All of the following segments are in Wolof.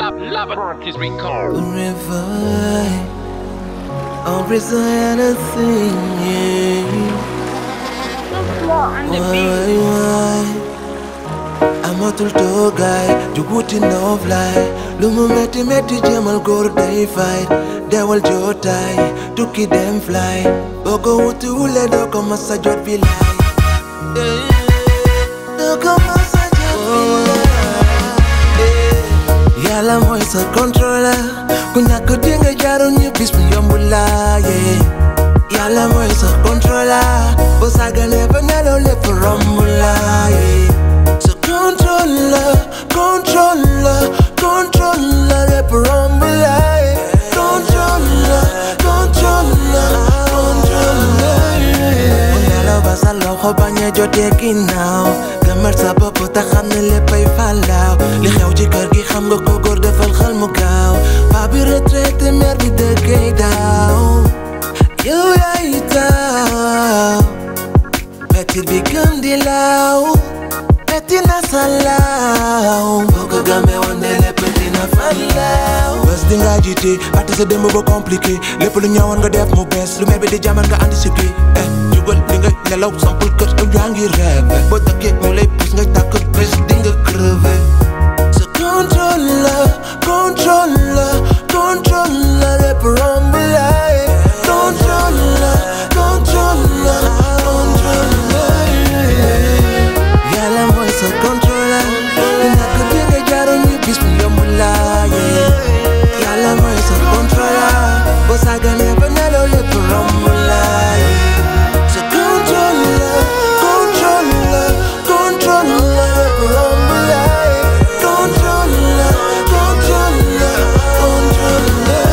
Laboratories recall. Forever, always anything, why? I'm a little guy, you wouldn't know fly. Lumu meti jamal gor day fight. Devil jotai, tuki them fly. Boko uti ule doko masajot vilai. Doko masajot vilai. Yala moisa controller. Kunya kutinga jaro new peace me yombula, yeah. Yala moisa controller. Bosaga never nalo le for rombula, yeah. So controller, controller, controller le for rombula, yeah. Controller, controller, controller, yeah. Unala basa loxo baña jote ginaaw. Gamar sa bopp ta xamne leppay falaw. Li xew ci kër gi xam nga ko góor defal xel mu gaaw. Pa bi retraité mère bi dëkkay daaw. Yow yaay taaw. Metit bi gëm di laaw. Metti na salaaw. Boo ko gëmee woon ne lépp dina falaaw. Bés di nga jiite ate sa démb ba compliqué. Lépp lu ñëwoon nga def mu bees. Lu mel bi di jaman nga anticipé. Jugal li nga nelaw sampul kër yow yaa ngi rêve. Boo takkee ñu lay pousse nga tàkk bés di nga crevé. So controller, controller, controller lépp romb laay. Controller, controller, controller. Yàlla mooy sa controller. Dina ko dinga jaaroon ñu bis mu yomb laay. Yàlla mooy sa controller. Boo sàgganee ba nelaw lépp romb laay. So controller, controller, controller lépp romb laay. Controller, controller, controller.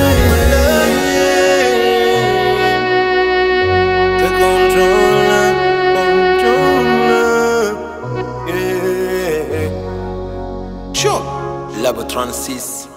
The controller, controller, yeah. Sure, Laboratories.